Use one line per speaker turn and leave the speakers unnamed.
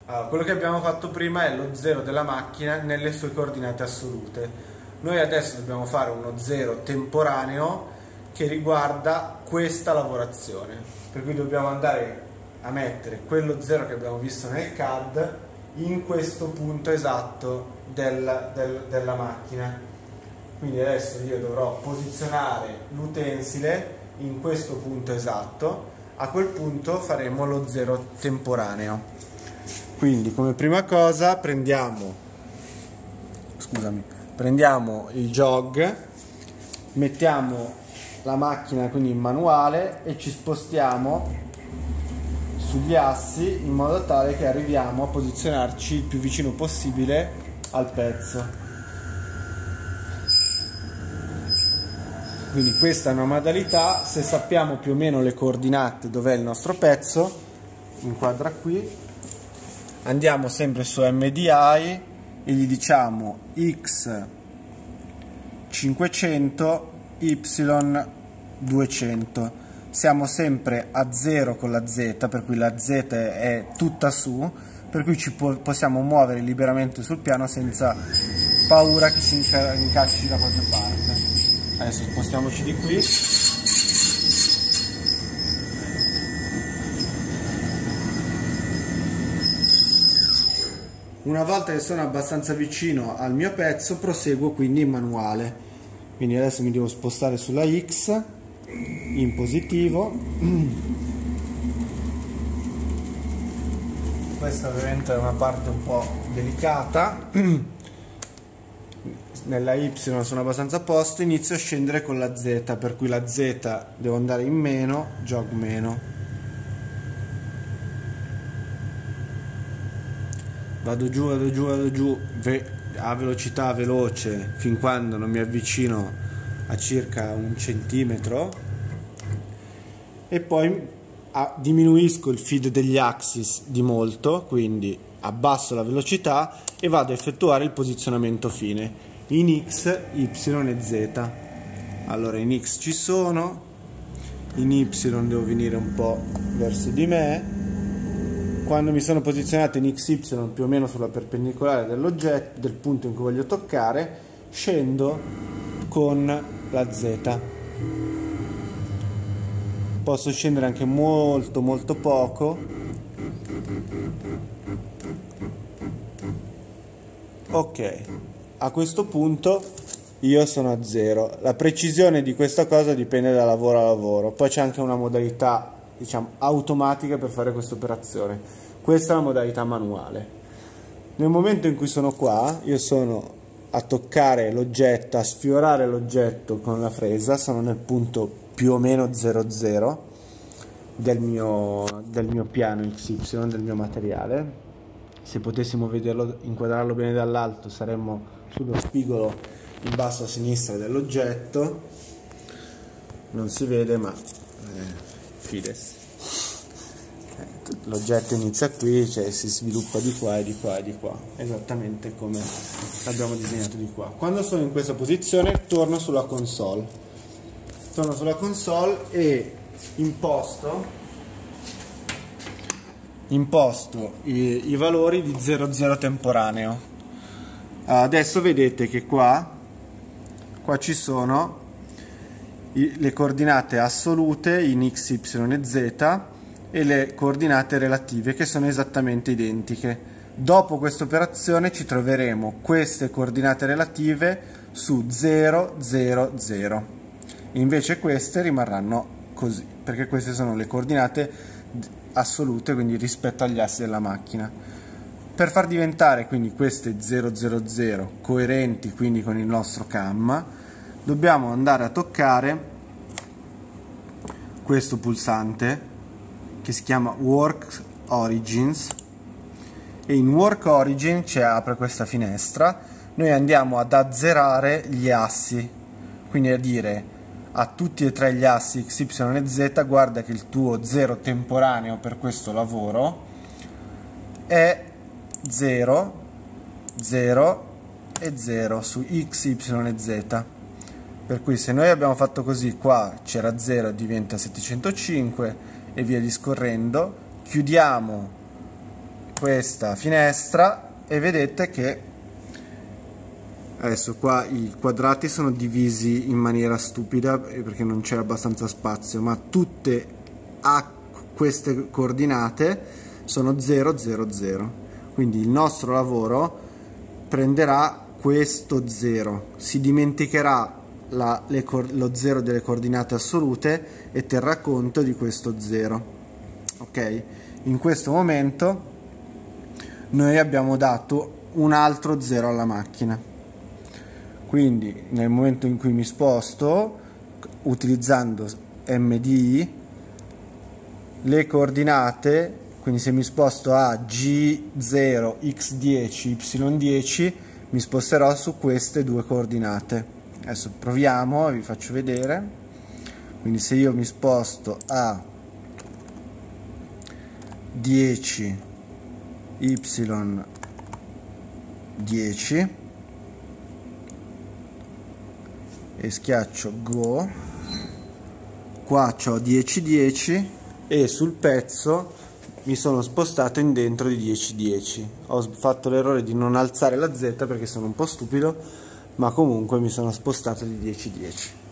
Allora, quello che abbiamo fatto prima è lo 0 della macchina nelle sue coordinate assolute. Noi adesso dobbiamo fare uno 0 temporaneo che riguarda questa lavorazione, per cui dobbiamo andare a mettere quello 0 che abbiamo visto nel CAD in questo punto esatto della macchina. Quindi adesso io dovrò posizionare l'utensile in questo punto esatto. A quel punto faremo lo 0 temporaneo. Quindi come prima cosa prendiamo il jog, mettiamo la macchina quindi in manuale e ci spostiamo sugli assi in modo tale che arriviamo a posizionarci il più vicino possibile al pezzo. Quindi questa è una modalità. Se sappiamo più o meno le coordinate dov'è il nostro pezzo, inquadra qui, andiamo sempre su MDI e gli diciamo X 500 Y 200. Siamo sempre a 0 con la Z, per cui la Z è tutta su, per cui ci possiamo muovere liberamente sul piano senza paura che si incasci da qualche parte. Adesso spostiamoci di qui. Una volta che sono abbastanza vicino al mio pezzo, proseguo quindi in manuale. Quindi adesso mi devo spostare sulla X in positivo. Questa ovviamente è una parte un po' delicata. Nella Y sono abbastanza a posto, inizio a scendere con la Z, per cui la Z devo andare in meno, jog meno. Vado giù a velocità veloce fin quando non mi avvicino a circa 1 centimetro e poi diminuisco il feed degli axis di molto, quindi abbasso la velocità e vado a effettuare il posizionamento fine in X, Y e Z. Allora in X ci sono, in Y devo venire un po' verso di me. Quando mi sono posizionato in XY più o meno sulla perpendicolare dell'oggetto, del punto in cui voglio toccare, scendo con la Z. Posso scendere anche molto poco. Ok, a questo punto io sono a 0. La precisione di questa cosa dipende da lavoro a lavoro. Poi c'è anche una modalità, diciamo, automatica per fare questa operazione. Questa è la modalità manuale. Nel momento in cui sono qua, io sono a toccare l'oggetto, a sfiorare l'oggetto con la fresa, sono nel punto più o meno 00 del mio piano XY, del mio materiale. Se potessimo vederlo, inquadrarlo bene dall'alto, saremmo sullo spigolo in basso a sinistra dell'oggetto. Non si vede, ma fides. L'oggetto inizia qui, cioè si sviluppa di qua e di qua e di qua, esattamente come l'abbiamo disegnato di qua. Quando sono in questa posizione torno sulla console e imposto i valori di 00 temporaneo. Adesso vedete che qua ci sono le coordinate assolute in X, Y e Z e le coordinate relative che sono esattamente identiche. Dopo questa operazione ci troveremo queste coordinate relative su 0, 0, 0. Invece queste rimarranno così, perché queste sono le coordinate assolute, quindi rispetto agli assi della macchina. Per far diventare quindi queste 0, 0, 0 coerenti quindi con il nostro CAM, dobbiamo andare a toccare questo pulsante che si chiama Work Origins, e in Work Origin ci apre questa finestra. Noi andiamo ad azzerare gli assi, quindi a dire a tutti e tre gli assi X, Y e Z: guarda che il tuo 0 temporaneo per questo lavoro è 0, 0 e 0 su X, Y e Z. Per cui se noi abbiamo fatto così, qua c'era 0 e diventa 705 e via discorrendo, chiudiamo questa finestra e vedete che adesso qua i quadrati sono divisi in maniera stupida perché non c'è abbastanza spazio, ma tutte a queste coordinate sono 0, 0, 0. Quindi il nostro lavoro prenderà questo 0, si dimenticherà lo 0 delle coordinate assolute e terrà conto di questo 0. Ok? In questo momento noi abbiamo dato un altro 0 alla macchina. Quindi nel momento in cui mi sposto, utilizzando MDI, le coordinate, quindi se mi sposto a G0, X10, Y10, mi sposterò su queste due coordinate. Adesso proviamo e vi faccio vedere. Quindi se io mi sposto a 10, Y10 e schiaccio Go, qua ho 10, 10 e sul pezzo mi sono spostato in dentro di 10, 10. Ho fatto l'errore di non alzare la Z perché sono un po' stupido, ma comunque mi sono spostato di 10, 10.